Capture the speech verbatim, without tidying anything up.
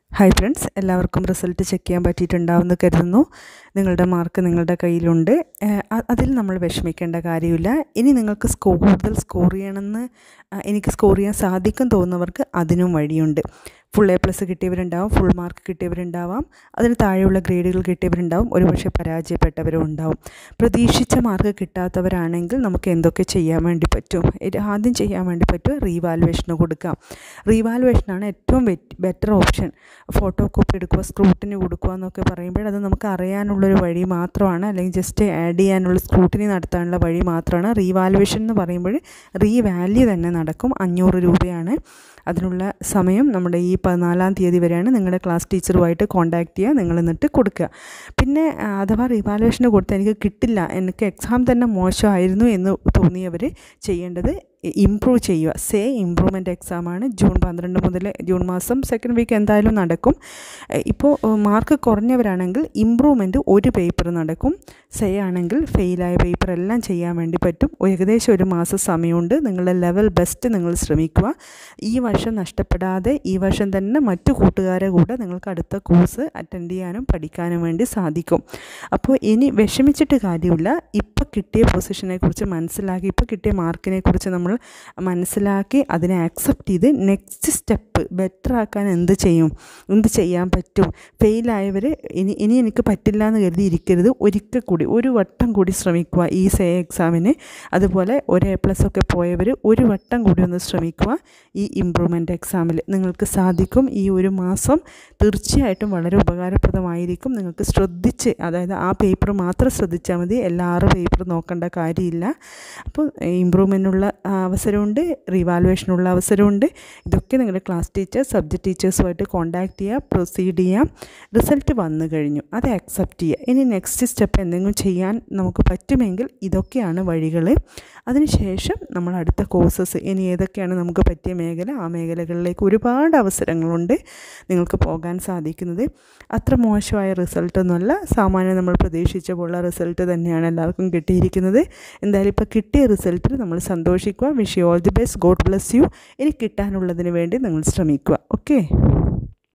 Hi friends, എല്ലാവർക്കും result check ചെയ്യാൻ പറ്റിയിട്ടുണ്ടാവുമെന്ന് കരുതുന്നു. നിങ്ങളുടെ മാർക്ക് നിങ്ങളുടെ കയ്യിലുണ്ട്. അതിൽ നമ്മൾ വിഷമിക്കേണ്ട കാര്യമില്ല. ഇനി നിങ്ങൾക്ക് സ്കോർ കൂടുതൽ സ്കോർ ചെയ്യണമെന്ന് എനിക്ക് സ്കോർ ചെയ്യാൻ സാധിക്കും തോന്നുന്നവർക്ക് അതിനും വഴിയുണ്ട്. ഫുൾ എ പ്ലസ് കിട്ടിയവരുണ്ടാവും, ഫുൾ മാർക്ക് കിട്ടിയവരുണ്ടാവാം, അതിന് താഴെയുള്ള ഗ്രേഡുകൾ കിട്ടിയവരുണ്ടാവും, ഒരുപക്ഷെ പരാജയപ്പെട്ടവരും ഉണ്ടാവും. പ്രതീക്ഷിച്ച മാർക്ക് കിട്ടാത്തവരാണെങ്കിൽ നമുക്ക് എന്തൊക്കെ ചെയ്യാൻ വേണ്ടി പറ്റും? ആദ്യം ചെയ്യാൻ വേണ്ടി പറ്റും റീവാലുവേഷന് കൊടുക്കാം. റീവാലുവേഷനാണ് ഏറ്റവും ബെറ്റർ ഓപ്ഷൻ. ഫോട്ടോ കോപ്പി എടുക്കുക, സ്ക്രൂട്ടിനി കൊടുക്കുക എന്നൊക്കെ പറയുമ്പോൾ അത് നമുക്ക് അറിയാനുള്ളൊരു വഴി മാത്രമാണ്, അല്ലെങ്കിൽ ജസ്റ്റ് ആഡ് ചെയ്യാനുള്ള സ്ക്രൂട്ടിനി നടത്താനുള്ള വഴി മാത്രമാണ്. റീവാലുവേഷൻ എന്ന് പറയുമ്പോൾ റീവാല്യൂ തന്നെ നടക്കും. അഞ്ഞൂറ് രൂപയാണ് അതിനുള്ള സമയം. നമ്മുടെ ഈ പതിനാലാം തീയതി വരെയാണ്. നിങ്ങളുടെ ക്ലാസ് ടീച്ചറുമായിട്ട് കോൺടാക്റ്റ് ചെയ്യുക, നിങ്ങൾ എന്നിട്ട് കൊടുക്കുക. പിന്നെ അഥവാ റിവാലുവേഷന് കൊടുത്ത് എനിക്ക് കിട്ടില്ല, എനിക്ക് എക്സാം തന്നെ മോശമായിരുന്നു എന്ന് തോന്നിയവർ ചെയ്യേണ്ടത് ഇംപ്രൂവ് ചെയ്യുക. Say improvement എക്സാമാണ്. ജൂൺ പന്ത്രണ്ട് മുതൽ ജൂൺ മാസം സെക്കൻഡ് വീക്ക് എന്തായാലും നടക്കും. ഇപ്പോൾ മാർക്ക് കുറഞ്ഞവരാണെങ്കിൽ ഇംപ്രൂവ്മെൻറ്റ് ഒരു പേപ്പർ നടക്കും. സേ ആണെങ്കിൽ ഫെയിലായ പേപ്പർ എല്ലാം ചെയ്യാൻ വേണ്ടി പറ്റും. ഏകദേശം ഒരു മാസം സമയമുണ്ട്. നിങ്ങളുടെ ലെവൽ ബെസ്റ്റ് നിങ്ങൾ ശ്രമിക്കുക. ഈ വർഷം നഷ്ടപ്പെടാതെ ഈ വർഷം തന്നെ മറ്റു കൂട്ടുകാരെ കൂടെ നിങ്ങൾക്ക് അടുത്ത കോഴ്സ് അറ്റൻഡ് ചെയ്യാനും പഠിക്കാനും വേണ്ടി സാധിക്കും. അപ്പോൾ ഇനി വിഷമിച്ചിട്ട് കാര്യമില്ല. ഇപ്പോൾ കിട്ടിയ പൊസിഷനെ കുറിച്ച് മനസ്സിലാക്കി, ഇപ്പോൾ കിട്ടിയ മാർക്കിനെ കുറിച്ച് നമ്മൾ മനസ്സിലാക്കി അതിനെ ആക്സെപ്റ്റ് ചെയ്ത് നെക്സ്റ്റ് സ്റ്റെപ്പ് ബെറ്റർ ആക്കാൻ എന്ത് ചെയ്യും, എന്ത് ചെയ്യാൻ പറ്റും. ഫെയിലായവർ ഇനി ഇനി എനിക്ക് പറ്റില്ല എന്ന് കരുതി ഇരിക്കരുത്. ഒരിക്കൽ കൂടി ഒരു വട്ടം കൂടി ശ്രമിക്കുക ഈ സേ എക്സാമിന്. അതുപോലെ ഒരു എ പ്ലസ് ഒക്കെ പോയവർ ഒരു വട്ടം കൂടി ഒന്ന് ശ്രമിക്കുക. ഈ ഇംപ്രൂവ്മെൻറ്റ് എക്സാമിൽ നിങ്ങൾക്ക് സാധിക്കും. ഈ ഒരു മാസം തീർച്ചയായിട്ടും വളരെ ഉപകാരപ്രദമായിരിക്കും. നിങ്ങൾക്ക് ശ്രദ്ധിച്ച്, അതായത് ആ പേപ്പർ മാത്രം ശ്രദ്ധിച്ചാൽ മതി, എല്ലാ ആറ് പേപ്പർ നോക്കേണ്ട കാര്യമില്ല. അപ്പോൾ ഇംപ്രൂവ്മെൻറ്റിനുള്ള അവസരമുണ്ട്, റിവാലുവേഷനുള്ള അവസരമുണ്ട്. ഇതൊക്കെ നിങ്ങളുടെ ക്ലാസ് ടീച്ചർ, സബ്ജക്റ്റ് ടീച്ചേഴ്സുമായിട്ട് കോൺടാക്റ്റ് ചെയ്യുക, പ്രൊസീഡ് ചെയ്യാം. റിസൾട്ട് വന്നു കഴിഞ്ഞു, അത് ആക്സെപ്റ്റ് ചെയ്യുക. ഇനി നെക്സ്റ്റ് സ്റ്റെപ്പ് എന്തെങ്കിലും ചെയ്യാൻ നമുക്ക് പറ്റുമെങ്കിൽ ഇതൊക്കെയാണ് വഴികൾ. അതിനുശേഷം നമ്മൾ അടുത്ത കോഴ്സസ്, ഇനി ഏതൊക്കെയാണ് നമുക്ക് പറ്റിയ മേഖല, ആ മേഖലകളിലേക്ക് ഒരുപാട് അവസരങ്ങളുണ്ട് നിങ്ങൾക്ക് പോകാൻ സാധിക്കുന്നത്. അത്ര മോശമായ റിസൾട്ടൊന്നുമല്ല, സാമാന്യം നമ്മൾ പ്രതീക്ഷിച്ച പോലുള്ള റിസൾട്ട് തന്നെയാണ് എല്ലാവർക്കും കിട്ടിയിരിക്കുന്നത്. എന്തായാലും ഇപ്പോൾ കിട്ടിയ റിസൾട്ടിൽ നമ്മൾ സന്തോഷിക്കുക. Wish you all the best. God bless you. ഇനി കിട്ടാനുള്ളതിന് വേണ്ടി നിങ്ങൾ ശ്രമിക്കുക. ഓക്കെ.